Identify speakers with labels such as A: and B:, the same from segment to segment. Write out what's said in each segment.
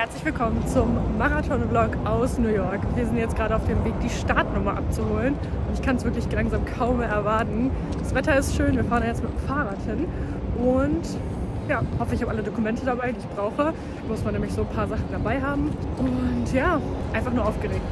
A: Herzlich willkommen zum Marathon-Vlog aus New York. Wir sind jetzt gerade auf dem Weg, die Startnummer abzuholen und ich kann es wirklich langsam kaum mehr erwarten. Das Wetter ist schön, wir fahren jetzt mit dem Fahrrad hin und ja, hoffe ich habe alle Dokumente dabei, die ich brauche. Muss man nämlich so ein paar Sachen dabei haben und ja, einfach nur aufgeregt.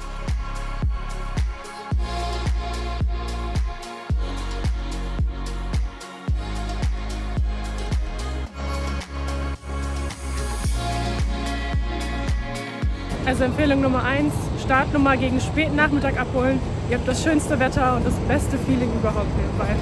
A: Also Empfehlung Nummer 1, Startnummer gegen späten Nachmittag abholen. Ihr habt das schönste Wetter und das beste Feeling überhaupt nebenbei.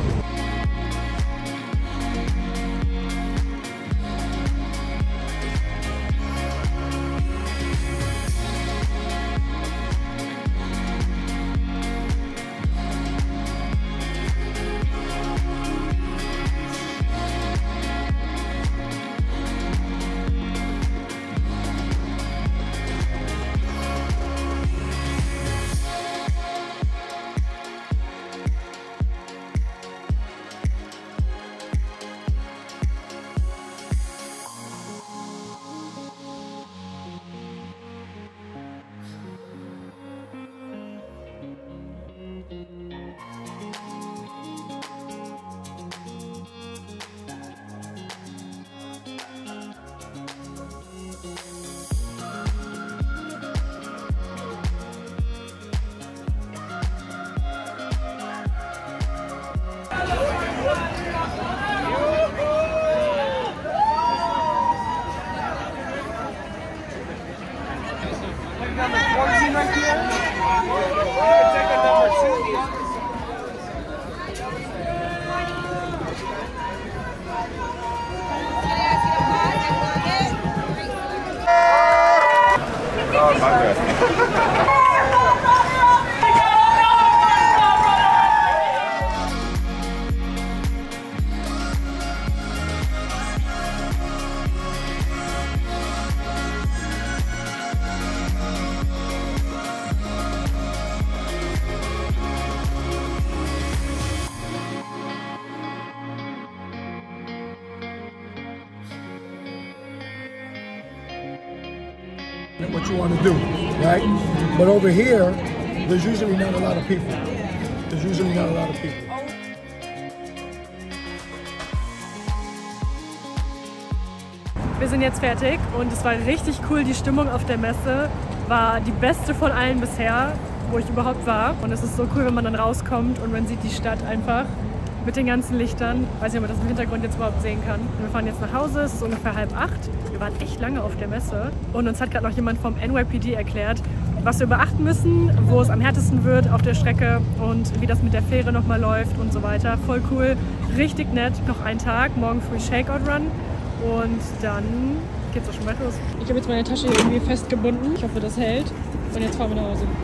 B: What you want to do, right? But over here, there's usually not a lot of people. There's usually not a lot of people.
A: Wir sind jetzt fertig und es war richtig cool. Die Stimmung auf der Messe war die beste von allen bisher, wo ich überhaupt war. Und es ist so cool, wenn man dann rauskommt und man sieht die Stadt einfach mit den ganzen Lichtern. Ich weiß nicht, ob man das im Hintergrund jetzt überhaupt sehen kann. Wir fahren jetzt nach Hause, es ist ungefähr 7:30. Wir waren echt lange auf der Messe und uns hat gerade noch jemand vom NYPD erklärt, was wir beachten müssen, wo es am härtesten wird auf der Strecke und wie das mit der Fähre nochmal läuft und so weiter. Voll cool, richtig nett. Noch ein Tag, morgen früh Shakeout Run und dann geht's auch schon weiter los. Ich habe jetzt meine Tasche hier irgendwie festgebunden. Ich hoffe, das hält und jetzt fahren wir nach Hause.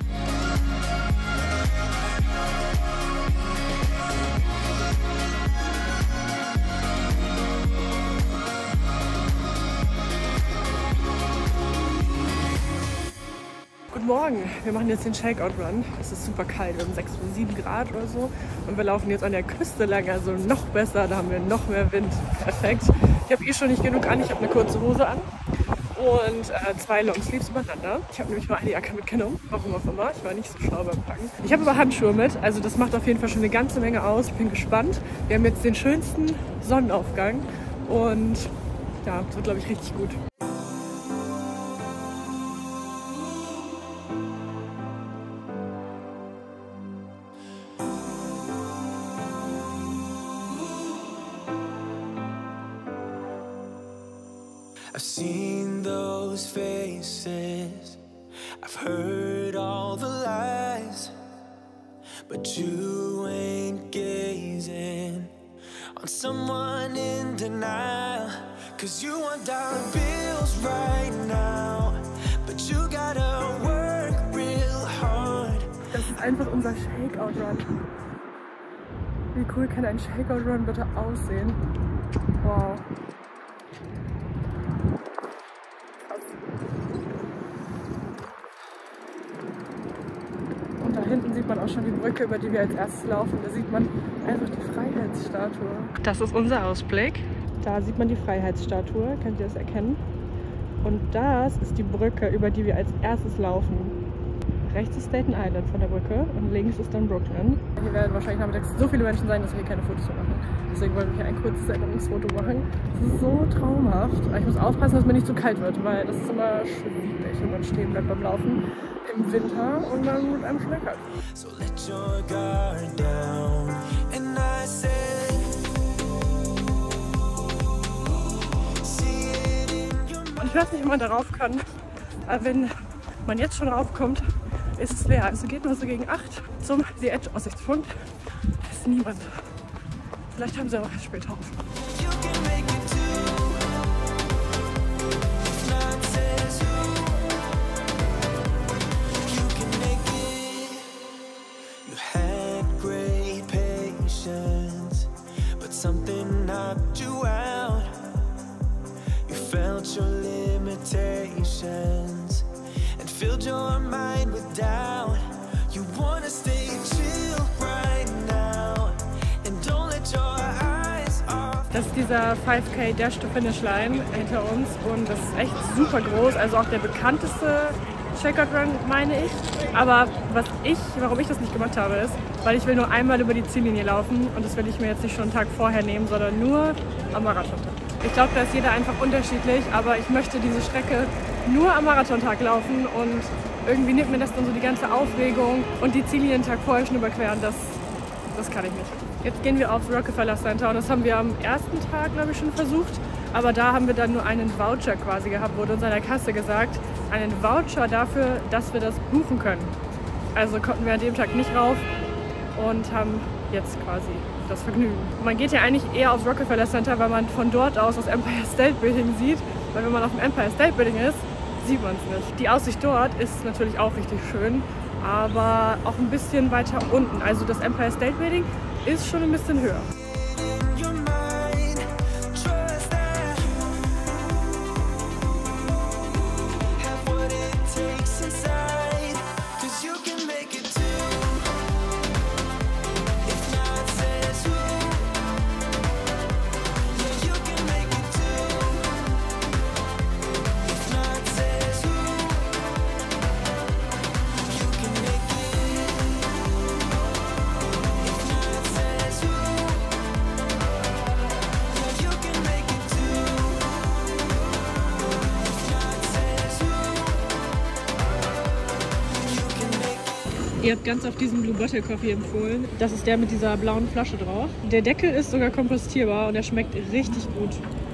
A: Guten Morgen, wir machen jetzt den Shakeout Run. Es ist super kalt, wir haben 6 oder 7 Grad oder so und wir laufen jetzt an der Küste lang, also noch besser, da haben wir noch mehr Wind. Perfekt. Ich habe schon nicht genug an, ich habe eine kurze Hose an und 2 Longsleeves übereinander. Ich habe nämlich mal eine Jacke mitgenommen, warum auch immer, ich war nicht so schlau beim Packen. Ich habe aber Handschuhe mit, also das macht auf jeden Fall schon eine ganze Menge aus. Ich bin gespannt. Wir haben jetzt den schönsten Sonnenaufgang und ja, das wird glaube ich richtig gut.
C: I've seen those faces, I've heard all the lies, but you ain't gazing on someone in denial. Cause you want dollar bills right now, but you gotta work real hard.
A: Das ist einfach unser Shakeout Run. Wie cool kann ein Shakeout Run bitte aussehen? Wow. Und da hinten sieht man auch schon die Brücke, über die wir als erstes laufen. Da sieht man einfach die Freiheitsstatue. Das ist unser Ausblick. Da sieht man die Freiheitsstatue, könnt ihr das erkennen? Und das ist die Brücke, über die wir als erstes laufen. Rechts ist Staten Island von der Brücke und links ist dann Brooklyn. Hier werden wahrscheinlich nachmittags so viele Menschen sein, dass wir hier keine Fotos mehr machen. Deswegen wollen wir hier ein kurzes Erinnerungsfoto machen. Das ist so traumhaft. Aber ich muss aufpassen, dass mir nicht zu kalt wird, weil das ist immer schwierig, wenn man stehen bleibt beim Laufen im Winter und dann mit einem Schneck hat.
C: So let your guard down. And I said, see it in your mind.
A: Und ich weiß nicht, ob man darauf kann, aber wenn man jetzt schon raufkommt, ist es leer. Also geht nur so gegen 8 zum The Edge Aussichtspunkt. Da ist niemand. Vielleicht haben sie auch später auf.
C: You can make it too. If not says who. You can make it. You had great patience, but something knocked you out. You felt your limitations and filled your mind with doubt. You wanna stay chill right now and don't let your eyes off.
A: Das ist dieser 5K Dash to Finish Line hinter uns und das ist echt super groß. Also auch der bekannteste Checkered Run, meine ich. Aber warum ich das nicht gemacht habe, ist, weil ich will nur einmal über die Ziellinie laufen und das will ich mir jetzt nicht schon einen Tag vorher nehmen, sondern nur am Marathontag. Ich glaube, da ist jeder einfach unterschiedlich, aber ich möchte diese Strecke nur am Marathontag laufen und irgendwie nimmt mir das dann so die ganze Aufregung und die Ziellinie den Tag vorher schon überqueren, das kann ich nicht. Jetzt gehen wir aufs Rockefeller Center und das haben wir am ersten Tag, glaube ich, schon versucht. Aber da haben wir dann nur einen Voucher quasi gehabt, wurde uns an der Kasse gesagt, einen Voucher dafür, dass wir das buchen können. Also konnten wir an dem Tag nicht rauf und haben jetzt quasi das Vergnügen. Man geht ja eigentlich eher aufs Rockefeller Center, weil man von dort aus das Empire State Building sieht. Weil wenn man auf dem Empire State Building ist, sieht man es nicht. Die Aussicht dort ist natürlich auch richtig schön, aber auch ein bisschen weiter unten. Also das Empire State Building ist schon ein bisschen höher.
C: In your mind, trust that have what it takes inside, 'cause you can make it too. If not says who. Yeah, you can make it too. If not says who. You can make it. If not says who. Yeah, you can make it too. If not says who. You can make it.
A: Ihr habt ganz auf diesen Blue Bottle Coffee empfohlen. Das ist der mit dieser blauen Flasche drauf. Der Deckel ist sogar kompostierbar und der schmeckt richtig gut.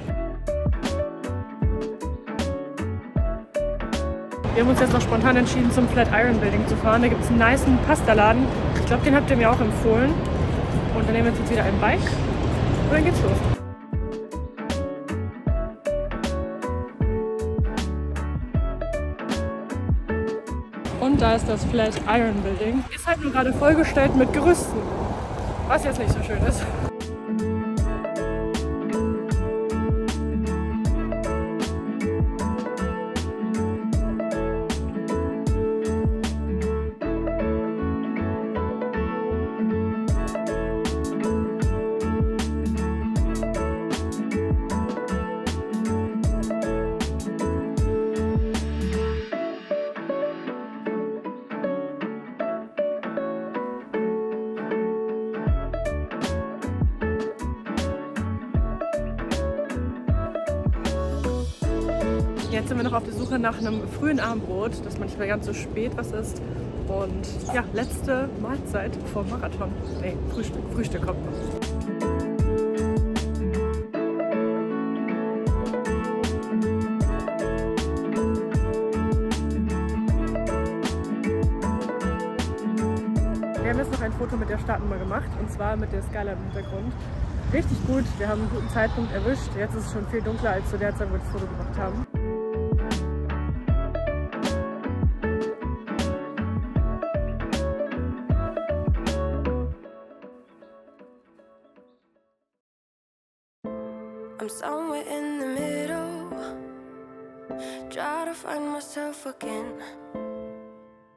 A: Wir haben uns jetzt noch spontan entschieden, zum Flatiron Building zu fahren. Da gibt es einen nicen Pastaladen. Ich glaube, den habt ihr mir auch empfohlen. Und dann nehmen wir uns jetzt wieder ein Bike und dann geht's los. Und da ist das Flatiron Building. Ist halt nur gerade vollgestellt mit Gerüsten, was jetzt nicht so schön ist. Jetzt sind wir noch auf der Suche nach einem frühen Abendbrot, das manchmal ganz so spät was ist. Und ja, letzte Mahlzeit vor Marathon. Nee, Frühstück. Frühstück kommt noch. Wir haben jetzt noch ein Foto mit der Startnummer gemacht, und zwar mit der Skyline im Hintergrund. Richtig gut, wir haben einen guten Zeitpunkt erwischt. Jetzt ist es schon viel dunkler als zu der Zeit, wo wir das Foto gemacht haben.
D: I'm somewhere in the middle, try to find myself again.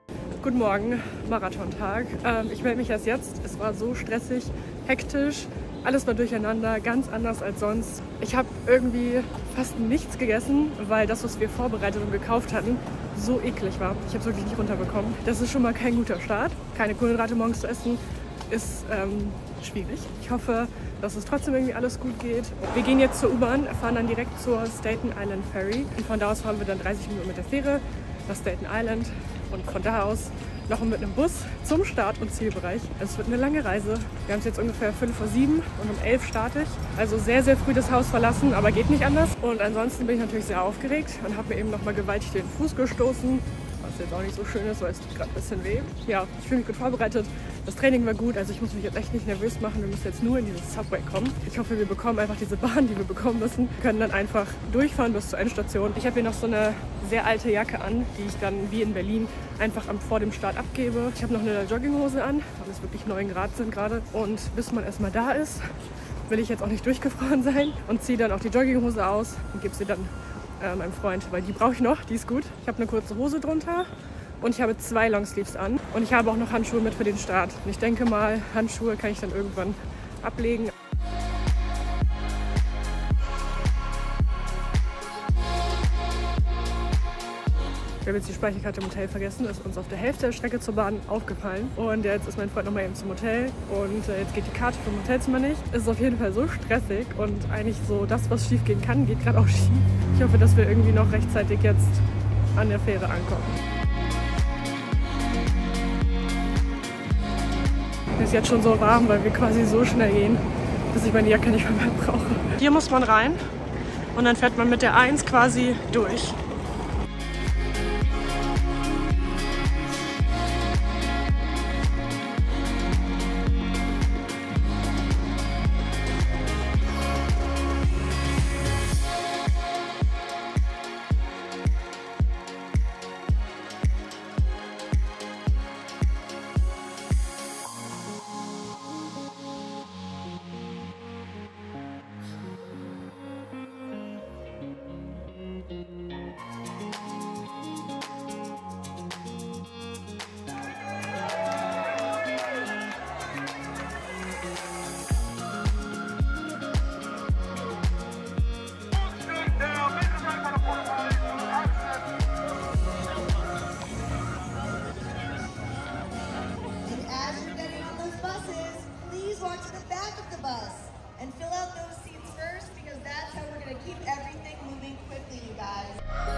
A: Guten Morgen, Marathontag. Ich melde mich erst jetzt. Es war so stressig, hektisch. Alles war durcheinander, ganz anders als sonst. Ich habe irgendwie fast nichts gegessen, weil das, was wir vorbereitet und gekauft hatten, so eklig war. Ich habe es wirklich nicht runterbekommen. Das ist schon mal kein guter Start. Keine Kohlenhydrate morgens zu essen ist schwierig. Ich hoffe, dass es trotzdem irgendwie alles gut geht. Wir gehen jetzt zur U-Bahn, fahren dann direkt zur Staten Island Ferry. Und von da aus fahren wir dann 30 Minuten mit der Fähre nach Staten Island. Und von da aus noch mit einem Bus zum Start- und Zielbereich. Also es wird eine lange Reise. Wir haben es jetzt ungefähr 5 vor 7 und um 11 starte ich. Also sehr, sehr früh das Haus verlassen, aber geht nicht anders. Und ansonsten bin ich natürlich sehr aufgeregt und habe mir eben noch mal gewaltig den Fuß gestoßen. Was jetzt auch nicht so schön ist, weil es tut gerade ein bisschen weh. Ja, ich fühle mich gut vorbereitet. Das Training war gut, also ich muss mich jetzt echt nicht nervös machen. Wir müssen jetzt nur in dieses Subway kommen. Ich hoffe, wir bekommen einfach diese Bahn, die wir bekommen müssen. Wir können dann einfach durchfahren bis zur Endstation. Ich habe hier noch so eine sehr alte Jacke an, die ich dann wie in Berlin einfach vor dem Start abgebe. Ich habe noch eine Jogginghose an, weil es wirklich 9 Grad sind gerade. Und bis man erstmal da ist, will ich jetzt auch nicht durchgefroren sein und ziehe dann auch die Jogginghose aus und gebe sie dann meinem Freund, weil die brauche ich noch, die ist gut. Ich habe eine kurze Hose drunter und ich habe 2 Longsleeves an und ich habe auch noch Handschuhe mit für den Start. Und ich denke mal, Handschuhe kann ich dann irgendwann ablegen. Wir haben jetzt die Speicherkarte im Hotel vergessen, das ist uns auf der Hälfte der Strecke zur Bahn aufgefallen. Und jetzt ist mein Freund nochmal eben zum Hotel und jetzt geht die Karte vom Hotelzimmer nicht. Es ist auf jeden Fall so stressig und eigentlich so das, was schief gehen kann, geht gerade auch schief. Ich hoffe, dass wir irgendwie noch rechtzeitig jetzt an der Fähre ankommen. Es ist jetzt schon so warm, weil wir quasi so schnell gehen, dass ich meine Jacke nicht mehr brauche. Hier muss man rein und dann fährt man mit der 1 quasi durch.
E: And fill out those seats first because that's how we're going to keep everything moving quickly, you guys.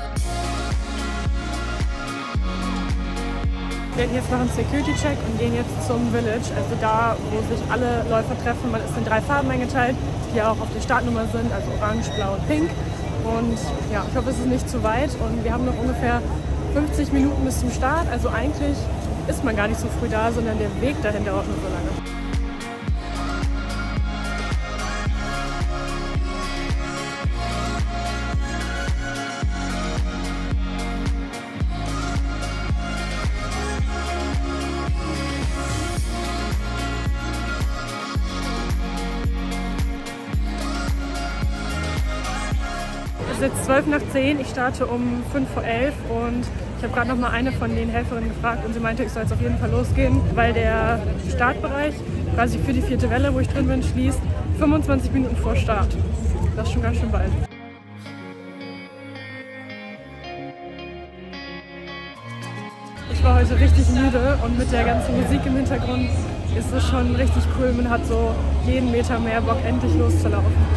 A: Wir werden jetzt noch einen Security-Check und gehen jetzt zum Village, also da, wo sich alle Läufer treffen. Man ist in 3 Farben eingeteilt, die auch auf der Startnummer sind, also orange, blau und pink. Und ja, ich hoffe, es ist nicht zu weit und wir haben noch ungefähr 50 Minuten bis zum Start. Also eigentlich ist man gar nicht so früh da, sondern der Weg dahin dauert nur so lange. Es ist jetzt 12 nach 10, ich starte um 5 vor 11 und ich habe gerade noch mal eine von den Helferinnen gefragt und sie meinte, ich soll jetzt auf jeden Fall losgehen, weil der Startbereich quasi für die 4. Welle, wo ich drin bin, schließt 25 Minuten vor Start. Das ist schon ganz schön bald. Ich war heute richtig müde und mit der ganzen Musik im Hintergrund ist es schon richtig cool. Man hat so jeden Meter mehr Bock, endlich loszulaufen.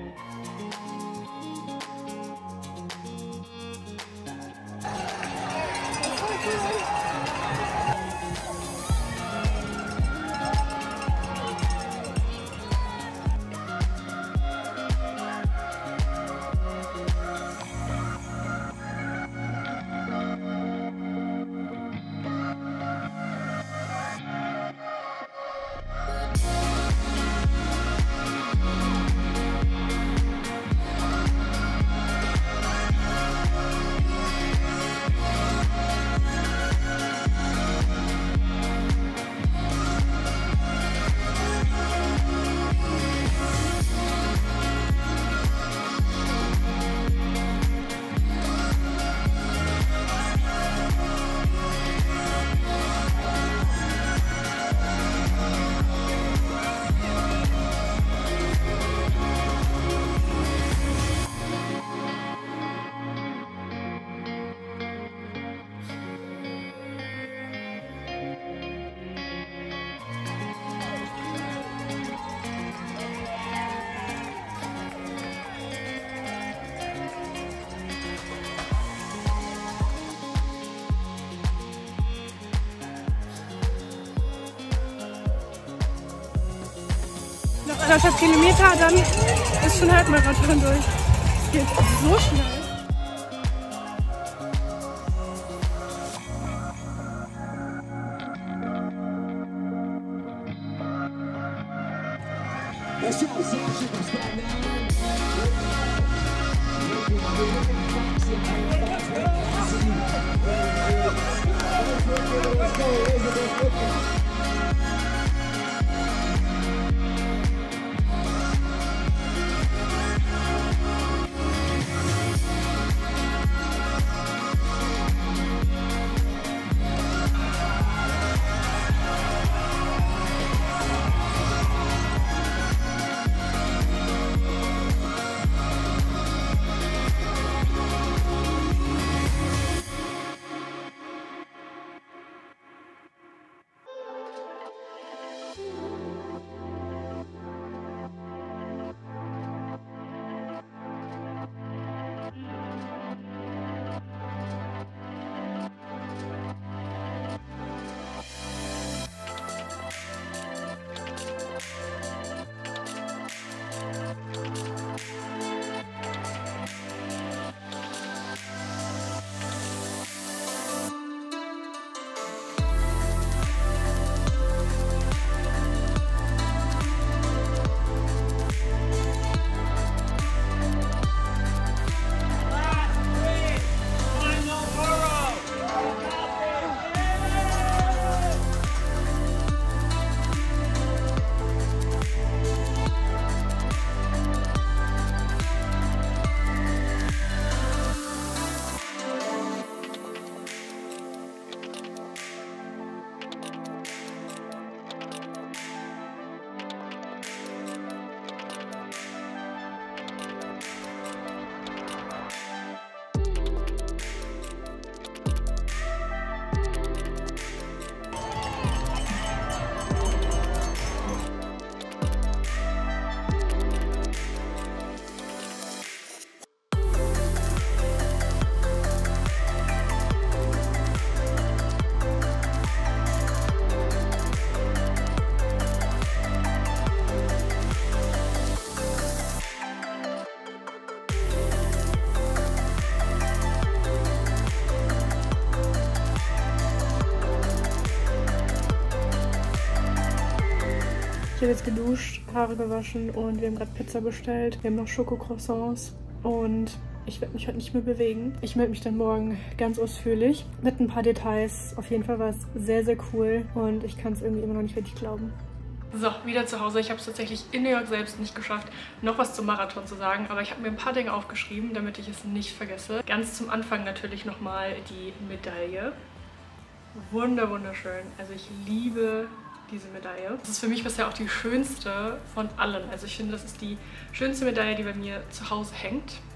A: Noch 1,5 Kilometer, dann ist schon Halbmarathon durch. Es geht so schnell. Ich habe jetzt geduscht, Haare gewaschen und wir haben gerade Pizza bestellt. Wir haben noch Schokocroissants und ich werde mich heute nicht mehr bewegen. Ich melde mich dann morgen ganz ausführlich mit ein paar Details. Auf jeden Fall war es sehr, sehr cool und ich kann es irgendwie immer noch nicht richtig glauben. So, wieder zu Hause. Ich habe es tatsächlich in New York selbst nicht geschafft, noch was zum Marathon zu sagen. Aber ich habe mir ein paar Dinge aufgeschrieben, damit ich es nicht vergesse. Ganz zum Anfang natürlich nochmal die Medaille. Wunderschön. Also ich liebe diese Medaille. Das ist für mich bisher auch die schönste von allen. Also ich finde, das ist die schönste Medaille, die bei mir zu Hause hängt.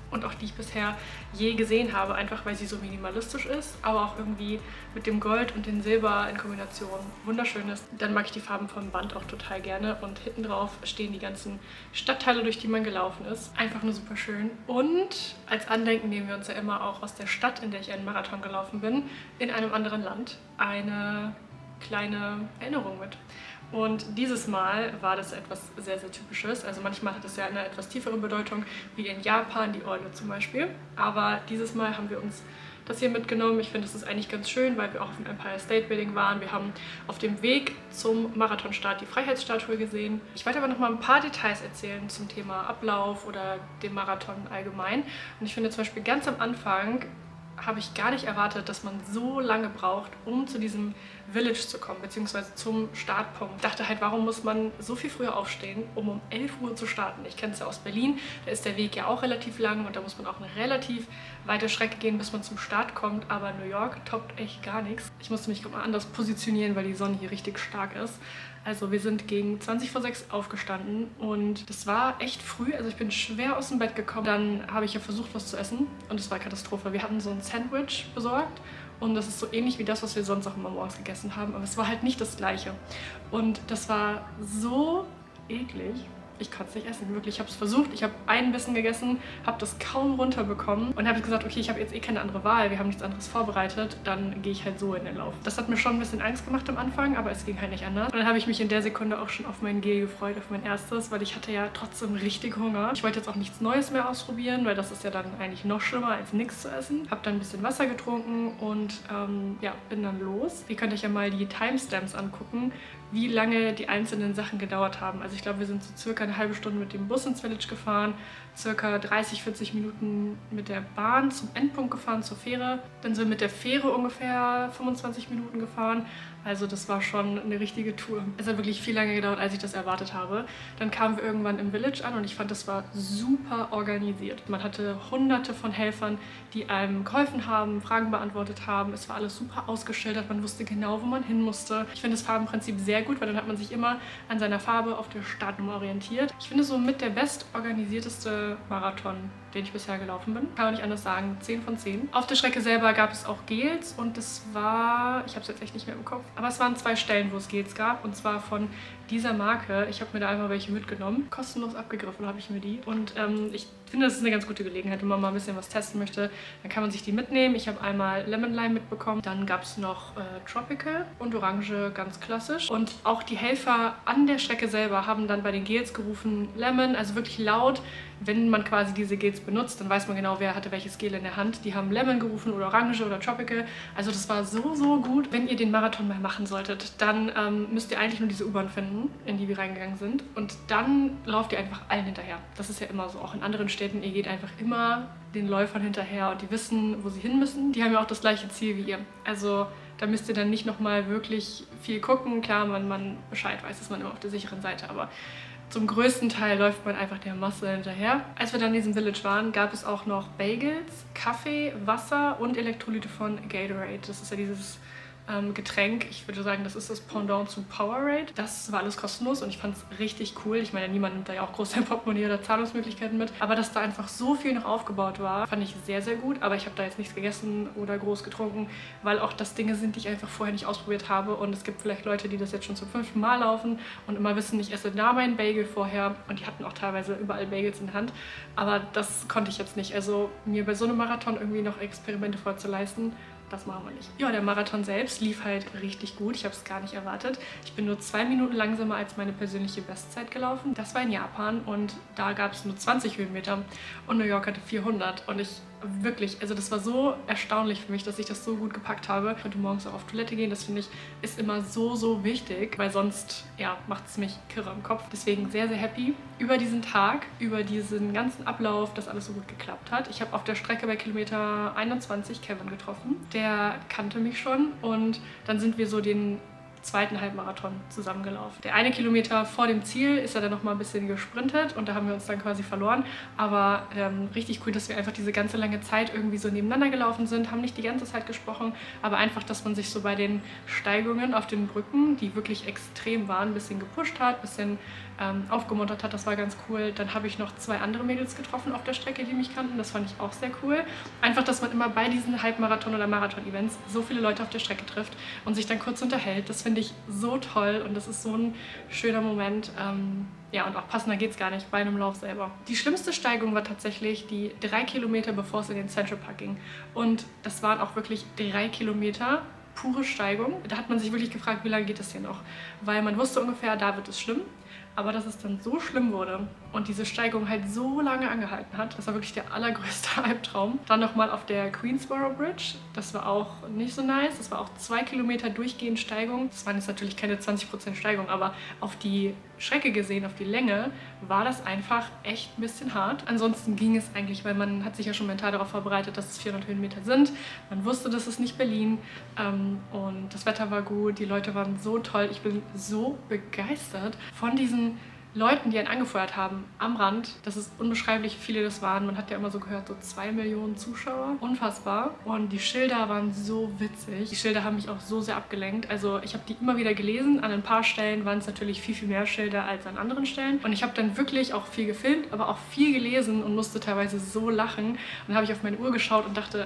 A: und auch die ich bisher je gesehen habe, einfach weil sie so minimalistisch ist, aber auch irgendwie mit dem Gold und dem Silber in Kombination wunderschön ist. Dann mag ich die Farben vom Band auch total gerne und hinten drauf stehen die ganzen Stadtteile, durch die man gelaufen ist. Einfach nur super schön. Und als Andenken nehmen wir uns ja immer auch aus der Stadt, in der ich einen Marathon gelaufen bin, in einem anderen Land eine kleine Erinnerung mit. Und dieses Mal war das etwas sehr, sehr Typisches. Also manchmal hat es ja eine etwas tiefere Bedeutung, wie in Japan, die Eule zum Beispiel. Aber dieses Mal haben wir uns das hier mitgenommen. Ich finde, das ist eigentlich ganz schön, weil wir auch auf dem Empire State Building waren. Wir haben auf dem Weg zum Marathonstart die Freiheitsstatue gesehen. Ich wollte aber noch mal ein paar Details erzählen zum Thema Ablauf oder dem Marathon allgemein. Und ich finde zum Beispiel ganz am Anfang habe ich gar nicht erwartet, dass man so lange braucht, um zu diesem Village zu kommen, beziehungsweise zum Startpunkt. Ich dachte halt, warum muss man so viel früher aufstehen, um 11 Uhr zu starten? Ich kenne es ja aus Berlin, da ist der Weg ja auch relativ lang und da muss man auch eine relativ weite Strecke gehen, bis man zum Start kommt, aber New York toppt echt gar nichts. Ich musste mich mal anders positionieren, weil die Sonne hier richtig stark ist. Also wir sind gegen 20 vor 6 aufgestanden und das war echt früh, also ich bin schwer aus dem Bett gekommen. Dann habe ich ja versucht, was zu essen und es war Katastrophe. Wir hatten so ein Sandwich besorgt und das ist so ähnlich wie das, was wir sonst auch immer morgens gegessen haben, aber es war halt nicht das Gleiche. Und das war so eklig. Ich konnte es nicht essen, wirklich. Ich habe es versucht, ich habe einen Bissen gegessen, habe das kaum runterbekommen und habe gesagt, okay, ich habe jetzt eh keine andere Wahl, wir haben nichts anderes vorbereitet, dann gehe ich halt so in den Lauf. Das hat mir schon ein bisschen Angst gemacht am Anfang, aber es ging halt nicht anders. Und dann habe ich mich in der Sekunde auch schon auf mein Gel gefreut, auf mein erstes, weil ich hatte ja trotzdem richtig Hunger. Ich wollte jetzt auch nichts Neues mehr ausprobieren, weil das ist ja dann eigentlich noch schlimmer als nichts zu essen. Habe dann ein bisschen Wasser getrunken und ja, bin dann los. Ihr könnt euch ja mal die Timestamps angucken, wie lange die einzelnen Sachen gedauert haben. Also ich glaube, wir sind so circa eine halbe Stunde mit dem Bus ins Village gefahren, circa 30, 40 Minuten mit der Bahn zum Endpunkt gefahren, zur Fähre. Dann sind wir mit der Fähre ungefähr 25 Minuten gefahren. Also das war schon eine richtige Tour. Es hat wirklich viel länger gedauert, als ich das erwartet habe. Dann kamen wir irgendwann im Village an und ich fand, das war super organisiert. Man hatte hunderte von Helfern, die einem geholfen haben, Fragen beantwortet haben. Es war alles super ausgeschildert, man wusste genau, wo man hin musste. Ich finde das Farbenprinzip sehr gut, weil dann hat man sich immer an seiner Farbe auf der Startnummer orientiert. Ich finde so mit der bestorganisierteste Marathon, den ich bisher gelaufen bin. Kann man nicht anders sagen, 10 von 10. Auf der Strecke selber gab es auch Gels und das war, ich habe es jetzt echt nicht mehr im Kopf, aber es waren 2 Stellen, wo es Gels gab und zwar von dieser Marke. Ich habe mir da einmal welche mitgenommen. Kostenlos abgegriffen habe ich mir die und ich finde, das ist eine ganz gute Gelegenheit, wenn man mal ein bisschen was testen möchte, dann kann man sich die mitnehmen. Ich habe einmal Lemon Lime mitbekommen, dann gab es noch Tropical und Orange, ganz klassisch. Und auch die Helfer an der Strecke selber haben dann bei den Gels gerufen Lemon, also wirklich laut. Wenn man quasi diese Gels benutzt, dann weiß man genau, wer hatte welches Gel in der Hand. Die haben Lemon gerufen oder Orange oder Tropical. Also das war so, so gut. Wenn ihr den Marathon mal machen solltet, dann müsst ihr eigentlich nur diese U-Bahn finden, in die wir reingegangen sind. Und dann lauft ihr einfach allen hinterher. Das ist ja immer so, auch in anderen Städten. Ihr geht einfach immer den Läufern hinterher und die wissen, wo sie hin müssen. Die haben ja auch das gleiche Ziel wie ihr. Also da müsst ihr dann nicht nochmal wirklich viel gucken. Klar, wenn man Bescheid weiß, ist man immer auf der sicheren Seite, aber zum größten Teil läuft man einfach der Masse hinterher. Als wir dann in diesem Village waren, gab es auch noch Bagels, Kaffee, Wasser und Elektrolyte von Gatorade. Das ist ja dieses Getränk. Ich würde sagen, das ist das Pendant zu Powerade. Das war alles kostenlos und ich fand es richtig cool. Ich meine, niemand nimmt da ja auch groß sein Portemonnaie oder Zahlungsmöglichkeiten mit. Aber dass da einfach so viel noch aufgebaut war, fand ich sehr, sehr gut. Aber ich habe da jetzt nichts gegessen oder groß getrunken, weil auch das Dinge sind, die ich einfach vorher nicht ausprobiert habe. Und es gibt vielleicht Leute, die das jetzt schon zum 5. Mal laufen und immer wissen, ich esse da meinen Bagel vorher. Und die hatten auch teilweise überall Bagels in der Hand. Aber das konnte ich jetzt nicht. Also mir bei so einem Marathon irgendwie noch Experimente vorzuleisten, das machen wir nicht. Ja, der Marathon selbst lief halt richtig gut. Ich habe es gar nicht erwartet. Ich bin nur 2 Minuten langsamer als meine persönliche Bestzeit gelaufen. Das war in Japan und da gab es nur 20 Höhenmeter und New York hatte 400. Und ich wirklich, also das war so erstaunlich für mich, dass ich das so gut gepackt habe. Ich konnte morgens auch auf Toilette gehen. Das finde ich ist immer so, so wichtig, weil sonst, ja, macht es mich kirre im Kopf. Deswegen sehr, sehr happy über diesen Tag, über diesen ganzen Ablauf, dass alles so gut geklappt hat. Ich habe auf der Strecke bei Kilometer 21 Kevin getroffen. Der kannte mich schon und dann sind wir so den zweiten Halbmarathon zusammengelaufen. Der eine Kilometer vor dem Ziel ist er dann noch mal ein bisschen gesprintet und da haben wir uns dann quasi verloren. Aber richtig cool, dass wir einfach diese ganze lange Zeit irgendwie so nebeneinander gelaufen sind, haben nicht die ganze Zeit gesprochen, aber einfach, dass man sich so bei den Steigungen auf den Brücken, die wirklich extrem waren, ein bisschen gepusht hat, ein bisschen aufgemuntert hat. Das war ganz cool. Dann habe ich noch 2 andere Mädels getroffen auf der Strecke, die mich kannten. Das fand ich auch sehr cool. Einfach, dass man immer bei diesen Halbmarathon- oder Marathon-Events so viele Leute auf der Strecke trifft und sich dann kurz unterhält. Das finde ich so toll und das ist so ein schöner Moment. Ja, und auch passender geht es gar nicht bei einem Lauf selber. Die schlimmste Steigung war tatsächlich die 3 Kilometer, bevor es in den Central Park ging. Und das waren auch wirklich 3 Kilometer pure Steigung. Da hat man sich wirklich gefragt, wie lange geht es hier noch? Weil man wusste ungefähr, da wird es schlimm. Aber dass es dann so schlimm wurde und diese Steigung halt so lange angehalten hat, das war wirklich der allergrößte Albtraum. Dann nochmal auf der Queensboro Bridge, das war auch nicht so nice. Das war auch 2 Kilometer durchgehend Steigung. Das waren jetzt natürlich keine 20% Steigung, aber auf die Strecke gesehen, auf die Länge, war das einfach echt ein bisschen hart. Ansonsten ging es eigentlich, weil man hat sich ja schon mental darauf vorbereitet, dass es 400 Höhenmeter sind. Man wusste, das ist nicht Berlin und das Wetter war gut, die Leute waren so toll. Ich bin so begeistert von diesen Leuten, die einen angefeuert haben am Rand. Das ist unbeschreiblich, wie viele das waren. Man hat ja immer so gehört, so 2 Millionen Zuschauer. Unfassbar. Und die Schilder waren so witzig. Die Schilder haben mich auch so sehr abgelenkt. Also ich habe die immer wieder gelesen. An ein paar Stellen waren es natürlich viel, viel mehr Schilder als an anderen Stellen. Und ich habe dann wirklich auch viel gefilmt, aber auch viel gelesen und musste teilweise so lachen. Und dann habe ich auf meine Uhr geschaut und dachte,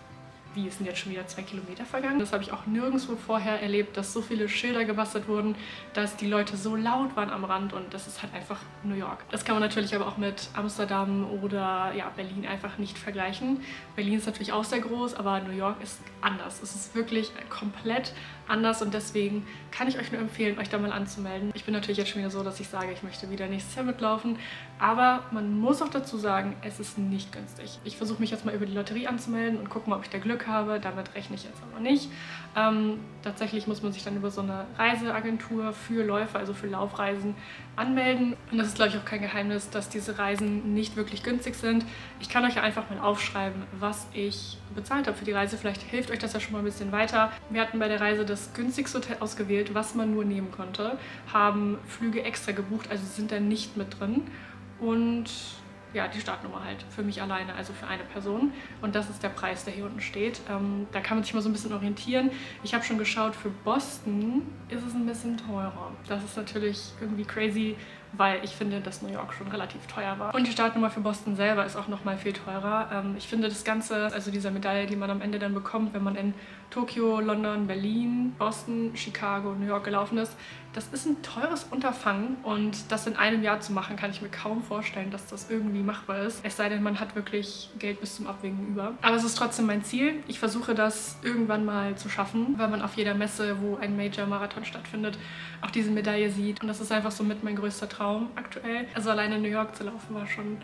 A: wie ist denn jetzt schon wieder 2 Kilometer vergangen? Das habe ich auch nirgendwo vorher erlebt, dass so viele Schilder gebastelt wurden, dass die Leute so laut waren am Rand und das ist halt einfach New York. Das kann man natürlich aber auch mit Amsterdam oder ja, Berlin einfach nicht vergleichen. Berlin ist natürlich auch sehr groß, aber New York ist anders. Es ist wirklich komplett anders und deswegen kann ich euch nur empfehlen, euch da mal anzumelden. Ich bin natürlich jetzt schon wieder so, dass ich sage, ich möchte wieder nächstes Jahr mitlaufen, aber man muss auch dazu sagen, es ist nicht günstig. Ich versuche mich jetzt mal über die Lotterie anzumelden und gucken, ob ich da Glück habe. Damit rechne ich jetzt aber nicht. Tatsächlich muss man sich dann über so eine Reiseagentur für Läufer, also für Laufreisen, anmelden. Und das ist, glaube ich, auch kein Geheimnis, dass diese Reisen nicht wirklich günstig sind. Ich kann euch ja einfach mal aufschreiben, was ich bezahlt habe für die Reise. Vielleicht hilft euch das ja schon mal ein bisschen weiter. Wir hatten bei der Reise das günstigste Hotel ausgewählt, was man nur nehmen konnte, haben Flüge extra gebucht, also sind da nicht mit drin. Und ja, die Startnummer halt für mich alleine, also für eine Person. Und das ist der Preis, der hier unten steht. Da kann man sich mal so ein bisschen orientieren. Ich habe schon geschaut, für Boston ist es ein bisschen teurer. Das ist natürlich irgendwie crazy, weil ich finde, dass New York schon relativ teuer war. Und die Startnummer für Boston selber ist auch nochmal viel teurer. Ich finde das Ganze, also diese Medaille, die man am Ende dann bekommt, wenn man in Tokio, London, Berlin, Boston, Chicago, New York gelaufen ist, das ist ein teures Unterfangen und das in einem Jahr zu machen, kann ich mir kaum vorstellen, dass das irgendwie machbar ist. Es sei denn, man hat wirklich Geld bis zum Abwinken über. Aber es ist trotzdem mein Ziel. Ich versuche das irgendwann mal zu schaffen, weil man auf jeder Messe, wo ein Major-Marathon stattfindet, auch diese Medaille sieht. Und das ist einfach so mit mein größter Traum aktuell. Also alleine in New York zu laufen war schon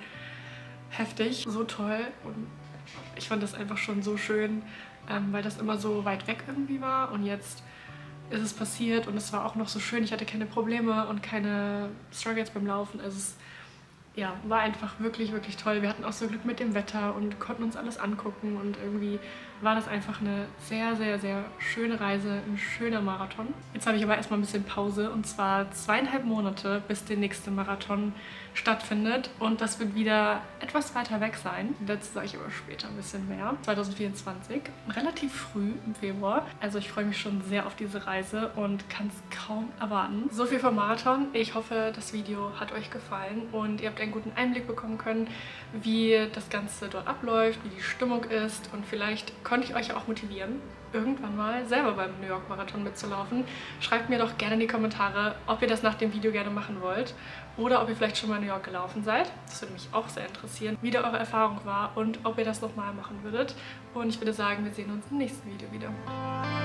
A: heftig, so toll und ich fand das einfach schon so schön, weil das immer so weit weg irgendwie war und jetzt ist es passiert und es war auch noch so schön. Ich hatte keine Probleme und keine Struggles beim Laufen. Also es ja, war einfach wirklich, wirklich toll. Wir hatten auch so Glück mit dem Wetter und konnten uns alles angucken und irgendwie war das einfach eine sehr, sehr, sehr schöne Reise, ein schöner Marathon. Jetzt habe ich aber erstmal ein bisschen Pause und zwar 2,5 Monate, bis der nächste Marathon stattfindet und das wird wieder etwas weiter weg sein. Dazu sage ich aber später ein bisschen mehr. 2024, relativ früh im Februar. Also ich freue mich schon sehr auf diese Reise und kann es kaum erwarten. So viel vom Marathon. Ich hoffe, das Video hat euch gefallen und ihr habt einen guten Einblick bekommen können, wie das Ganze dort abläuft, wie die Stimmung ist und vielleicht konnte ich euch ja auch motivieren, irgendwann mal selber beim New York Marathon mitzulaufen. Schreibt mir doch gerne in die Kommentare, ob ihr das nach dem Video gerne machen wollt oder ob ihr vielleicht schon mal in New York gelaufen seid. Das würde mich auch sehr interessieren, wie da eure Erfahrung war und ob ihr das nochmal machen würdet. Und ich würde sagen, wir sehen uns im nächsten Video wieder.